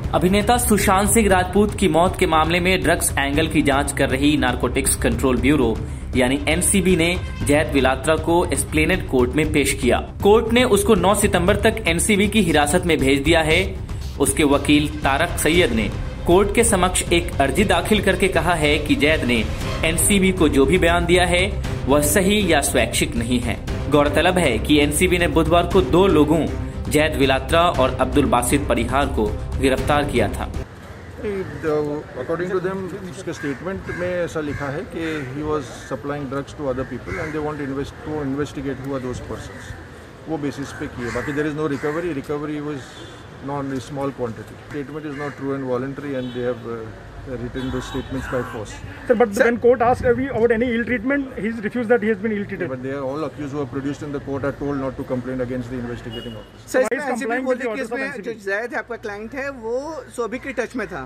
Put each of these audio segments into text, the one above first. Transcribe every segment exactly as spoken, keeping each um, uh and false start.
अभिनेता सुशांत सिंह राजपूत की मौत के मामले में ड्रग्स एंगल की जांच कर रही नारकोटिक्स कंट्रोल ब्यूरो यानी एन सी बी ने जैद विलात्रा को एस्प्लेनेड कोर्ट में पेश किया। कोर्ट ने उसको नौ सितंबर तक एन सी बी की हिरासत में भेज दिया है। उसके वकील तारक सैयद ने कोर्ट के समक्ष एक अर्जी दाखिल करके कहा है कि जैद ने एन सी बी को जो भी बयान दिया है वह सही या स्वैच्छिक नहीं है। गौरतलब है कि एन सी बी ने बुधवार को दो लोगों जैद विलात्रा और अब्दुल बासित परिहार को गिरफ्तार किया था। अकॉर्डिंग टू देम उसके स्टेटमेंट में ऐसा लिखा है कि he was supplying drugs to other people and they want invest to investigate who are those persons. वो बेसिस पे किए, बाकी there is no recovery recovery was non small quantity. Statement is not true and voluntary and they have written those statements by force. Sir, but Sir, when court asked about any ill treatment, he's refused that he has been ill treated. Yeah, but they are all accused who are produced in the court are told not to complain against the investigating officer. Sir, इसमें N C B बोलते कि इसमें जो जैद है आपका client है वो सोभी के टच में था।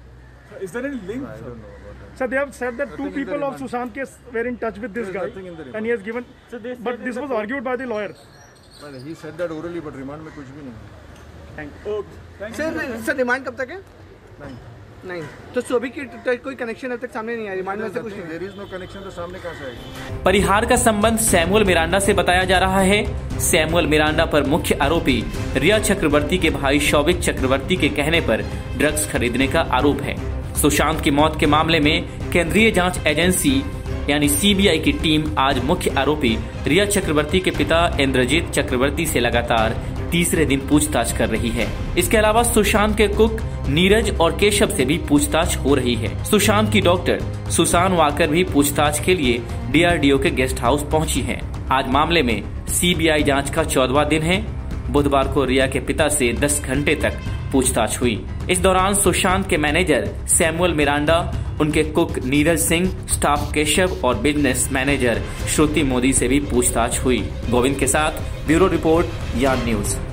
Is there any link? I don't know about that. Sir, they have said that two people of Sushant case were in touch with this guy, and he has given. But this was argued by the lawyer. Well, he said that orally, but remand में कुछ भी नहीं। Thank you. Sir, sir, remand कब तक है? नहीं नहीं, तो सोभी की कोई कनेक्शन अब तक सामने नहीं आया। रिमांड में से कुछ नहीं। There is no connection, तो सामने कहाँ से आएगी? परिहार का संबंध सैमुअल मिरांडा से बताया जा रहा है। सैमुअल मिरांडा पर मुख्य आरोपी रिया चक्रवर्ती के भाई शौविक चक्रवर्ती के कहने पर ड्रग्स खरीदने का आरोप है। सुशांत की मौत के मामले में केंद्रीय जांच एजेंसी यानी सी बी आई की टीम आज मुख्य आरोपी रिया चक्रवर्ती के पिता इंद्रजीत चक्रवर्ती से लगातार तीसरे दिन पूछताछ कर रही है। इसके अलावा सुशांत के कुक नीरज और केशव से भी पूछताछ हो रही है। सुशांत की डॉक्टर सुसान वाकर भी पूछताछ के लिए डी आर डी ओ के गेस्ट हाउस पहुंची हैं। आज मामले में सी बी आई जांच का चौदहवां दिन है। बुधवार को रिया के पिता से दस घंटे तक पूछताछ हुई। इस दौरान सुशांत के मैनेजर सैमुअल मिरांडा, उनके कुक नीरज सिंह, स्टाफ केशव और बिजनेस मैनेजर श्रुति मोदी से भी पूछताछ हुई। गोविंद के साथ ब्यूरो रिपोर्ट यान न्यूज।